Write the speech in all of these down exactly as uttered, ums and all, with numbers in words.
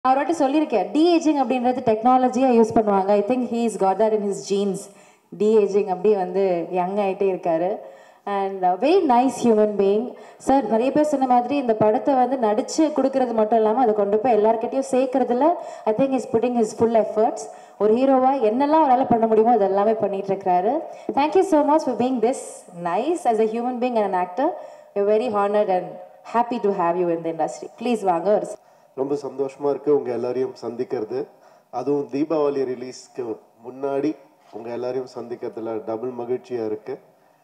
அவர்கிட்ட சொல்லியிருக்கேன் D ageing அப்படின்றது டெக்னாலஜியாக யூஸ் பண்ணுவாங்க. I think he is got that in his genes. De ageing அப்படி வந்து யங் ஆகிட்டே இருக்காரு. And very nice human being sir. நிறைய பேர் சொன்ன மாதிரி இந்த படத்தை வந்து நடித்து கொடுக்கறது மட்டும் இல்லாமல் அதை கொண்டு போய் எல்லாருக்கிட்டையும் சேர்க்கறதுல I think is putting his full efforts. ஒரு ஹீரோவாக என்னெல்லாம் அவரால் பண்ண முடியுமோ அது எல்லாமே பண்ணிட்டு இருக்கிறாரு. Thank you so much for being this nice as a human being and an actor. You very honoured and happy to have you in the industry. Please வாங்க. ஒரு ரொம்ப சந்தோஷமாக இருக்குது உங்கள் எல்லாரையும் சந்திக்கிறது. அதுவும் தீபாவளி ரிலீஸ்க்கு முன்னாடி உங்கள் எல்லாரையும் சந்திக்கிறதுல டபுள் மகிழ்ச்சியாக இருக்குது.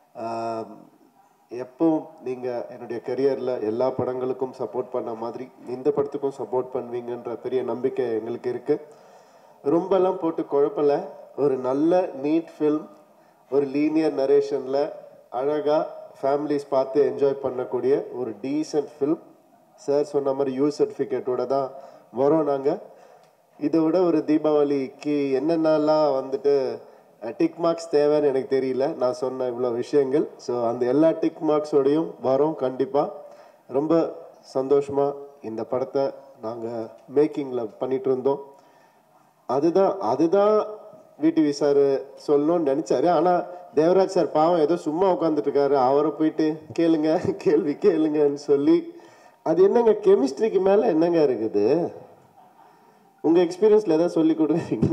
எப்பவும் நீங்கள் என்னுடைய கரியரில் எல்லா படங்களுக்கும் சப்போர்ட் பண்ண மாதிரி இந்த படத்துக்கும் சப்போர்ட் பண்ணுவீங்கன்ற பெரிய நம்பிக்கை எங்களுக்கு இருக்குது. ரொம்பலாம் போட்டு குழப்பலை. ஒரு நல்ல நீட் ஃபில்ம், ஒரு லீனியர் நரேஷனில் அழகாக ஃபேமிலிஸ் பார்த்து என்ஜாய் பண்ணக்கூடிய ஒரு டீசன்ட் ஃபில்ம். சார் சொன்ன மாதிரி யூ சர்டிஃபிகேட்டோட தான் வரோம் நாங்கள். இதை விட ஒரு தீபாவளிக்கு என்னென்னலாம் வந்துட்டு டிக் மார்க்ஸ் தேவைன்னு எனக்கு தெரியல. நான் சொன்ன இவ்வளோ விஷயங்கள். ஸோ அந்த எல்லா டிக் மார்க்ஸோடையும் வரோம் கண்டிப்பாக. ரொம்ப சந்தோஷமாக இந்த படத்தை நாங்கள் மேக்கிங்கில் பண்ணிகிட்டு இருந்தோம். அதுதான் அதுதான் விடிவி சார் சொல்லணும்னு நினச்சாரு. ஆனால் தேவராஜ் சார் பாவம் ஏதோ சும்மா உட்காந்துட்டு இருக்காரு. அவரை போயிட்டு கேளுங்க கேள்வி கேளுங்கன்னு சொல்லி அது என்னங்க கெமிஸ்ட்ரிக்கு மேலே என்னங்க இருக்குது? உங்கள் எக்ஸ்பீரியன்ஸில் எதாவது சொல்லி கொடுக்குறீங்க?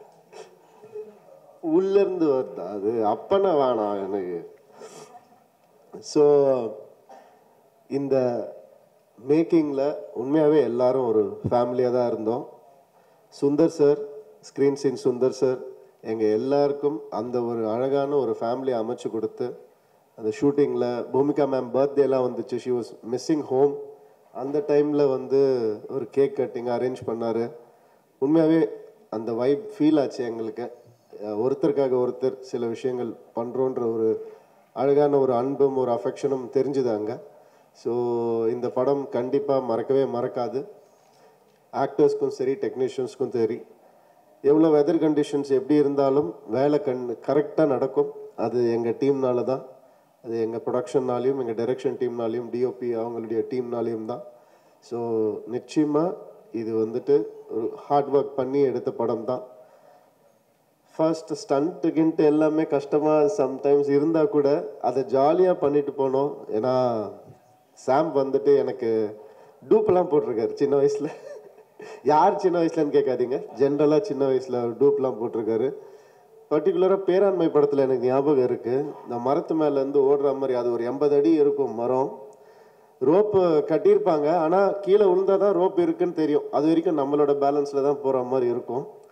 உள்ளேருந்து வருதா அது? அப்பனா வேணாம் எனக்கு. ஸோ இந்த மேக்கிங்கில் உண்மையாகவே எல்லாரும் ஒரு ஃபேமிலியாக தான் இருந்தோம். Sundar sir, screen scene Sundar sir எங்கள் எல்லாருக்கும் அந்த ஒரு அழகான ஒரு ஃபேமிலியை அமைச்சு கொடுத்து அந்த ஷூட்டிங்கில் பூமிகா மேம் பர்த்டேலாம் வந்துச்சு. She was missing home. அந்த டைமில் வந்து ஒரு கேக் கட்டிங் அரேஞ்ச் பண்ணார். உண்மையாகவே அந்த வைப் ஃபீல் ஆச்சு எங்களுக்கு. ஒருத்தருக்காக ஒருத்தர் சில விஷயங்கள் பண்ணுறோன்ற ஒரு அழகான ஒரு அன்பும் ஒரு அஃபெக்ஷனும் தெரிஞ்சுது அங்கே. ஸோ இந்த படம் கண்டிப்பாக மறக்கவே மறக்காது. ஆக்டர்ஸ்க்கும் சரி டெக்னீஷியன்ஸ்க்கும் சரி எவ்வளோ வெதர் கண்டிஷன்ஸ் எப்படி இருந்தாலும் வேலை கண் கரெக்டாக நடக்கும். அது எங்கள் டீம்னால தான். அது எங்கள் ப்ரொடக்ஷன்னாலையும் எங்கள் டைரக்ஷன் டீம்னாலையும் டிஓபி அவங்களுடைய டீம்னாலையும் தான். ஸோ நிச்சயமாக இது வந்துட்டு ஒரு ஹார்ட் ஒர்க் பண்ணி எடுத்த படம் தான். ஃபர்ஸ்ட் ஸ்டண்ட்டுக்கின்ட்டு எல்லாமே கஷ்டமாக சம்டைம்ஸ் இருந்தால் கூட அதை ஜாலியாக பண்ணிட்டு போனோம். ஏன்னா சாம் வந்துட்டு எனக்கு டூப்லாம் போட்டிருக்காரு சின்ன வயசில். யார் சின்ன வயசுலன்னு கேட்காதீங்க, ஜென்ரலாக சின்ன வயசில் டூப்லாம் போட்டிருக்காரு. பர்டிகுலராக பேராண்மை படத்தில் எனக்கு ஞாபகம் இருக்குது. இந்த மரத்து மேலேருந்து ஓடுற மாதிரி அது ஒரு எண்பது அடி இருக்கும் மரம். ரோப்பு கட்டியிருப்பாங்க, ஆனால் கீழே விழுந்தால் தான் ரோப் இருக்குன்னு தெரியும். அது வரைக்கும் நம்மளோட பேலன்ஸில் தான் போகிற மாதிரி இருக்கும்.